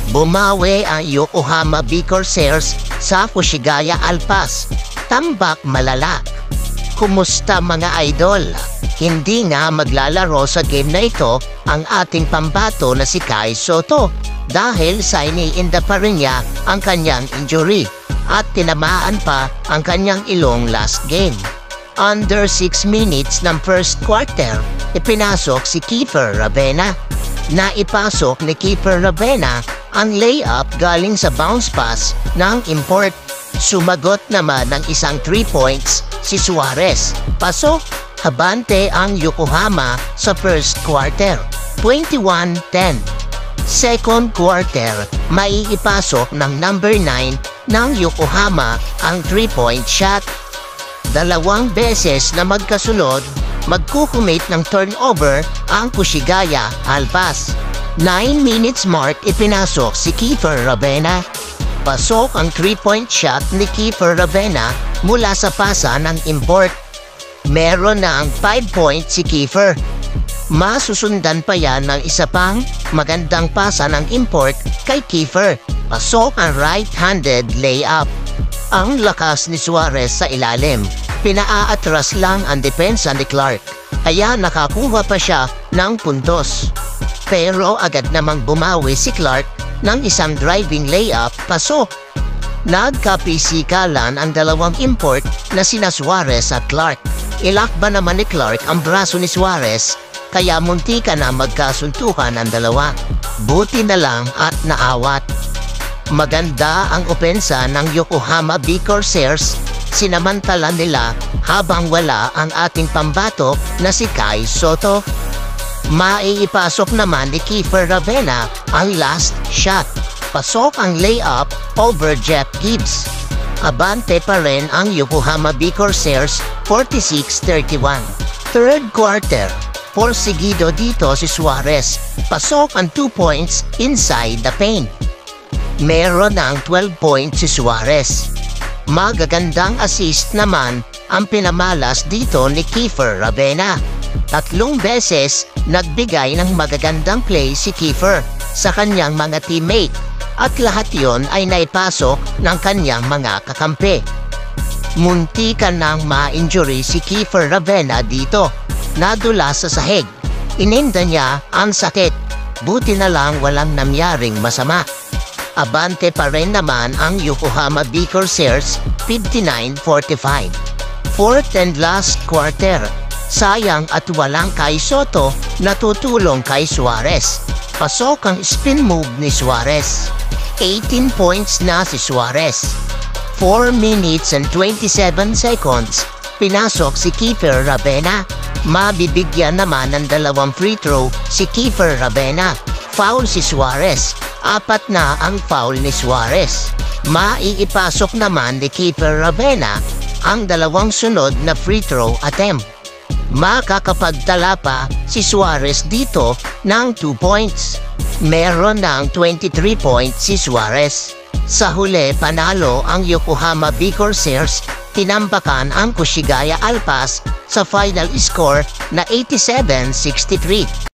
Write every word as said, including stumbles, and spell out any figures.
Bumawi ang Yokohama B Corsairs sa Fushigaya Alpas. Tambak malala. Kumusta mga idol? Hindi nga maglalaro sa game na ito ang ating pambato na si Kai Sotto dahil sa iniinda pa rin niya ang kanyang injury at tinamaan pa ang kanyang ilong last game. Under six minutes ng first quarter, ipinasok si Kiefer Ravena. Naipasok ni Kiefer Ravena ang layup galing sa bounce pass ng import. Sumagot naman ng isang three points si Suarez. Pasok, habante ang Yokohama sa first quarter, twenty-one ten. Second quarter, maiipasok ng number nine ng Yokohama ang three-point shot. Dalawang beses na magkasunod, magkukumit ng turnover ang Fushigaya Alpas. nine minutes mark, ipinasok si Kiefer Ravena. Pasok ang three-point shot ni Kiefer Ravena mula sa pasa ng import. Meron na ang five points si Kiefer. Masusundan pa yan ng isa pang magandang pasa ng import kay Kiefer. Pasok ang right-handed layup. Ang lakas ni Suarez sa ilalim. Pinaaatras lang ang depensa ni Clark, kaya nakakuha pa siya ng puntos. Pero agad namang bumawi si Clark ng isang driving layup. Pasok. Nagkapisikalan ang dalawang import na sina Suarez at Clark. Ilakba naman ni Clark ang braso ni Suarez, kaya muntika na magkasuntukan ang dalawa. Buti na lang at naawat. Maganda ang opensa ng Yokohama B Corsairs. Sinamantala nila habang wala ang ating pambato na si Kai Sotto. Maiipasok naman ni Kiefer Ravena ang last shot. Pasok ang layup over Jeff Gibbs. Abante pa rin ang Yokohama B Corsairs, forty-six thirty-one. Third quarter, porsigido dito si Suarez. Pasok ang two points inside the paint. Meron ng twelve points si Suarez. Magagandang assist naman ang pinamalas dito ni Kiefer Ravena. Tatlong beses nagbigay ng magagandang play si Kiefer sa kanyang mga teammate at lahat yon ay naipasok ng kanyang mga kakampi. Muntikan nang ma-injury si Kiefer Ravena dito. Nadula sa sahig. Ininda niya ang sakit. Buti na lang walang nangyaring masama. Abante pa rin naman ang Yokohama B Corsairs, fifty-nine forty-five. Fourth and last quarter. Sayang at walang Kai Sotto na tutulong kay Suarez. Pasok ang spin move ni Suarez. eighteen points na si Suarez. four minutes and twenty-seven seconds. Pinasok si Kiefer Ravena. Mabibigyan naman ng dalawang free throw si Kiefer Ravena. Foul si Suarez. Apat na ang foul ni Suarez. Maiipasok naman ni Kiefer Ravena ang dalawang sunod na free throw attempt. Makakapagtala pa si Suarez dito ng two points. Meron ng twenty-three points si Suarez. Sa huli, panalo ang Yokohama B Corsairs. Tinambakan ang Fushigaya Alpas sa final score na eighty-seven sixty-three.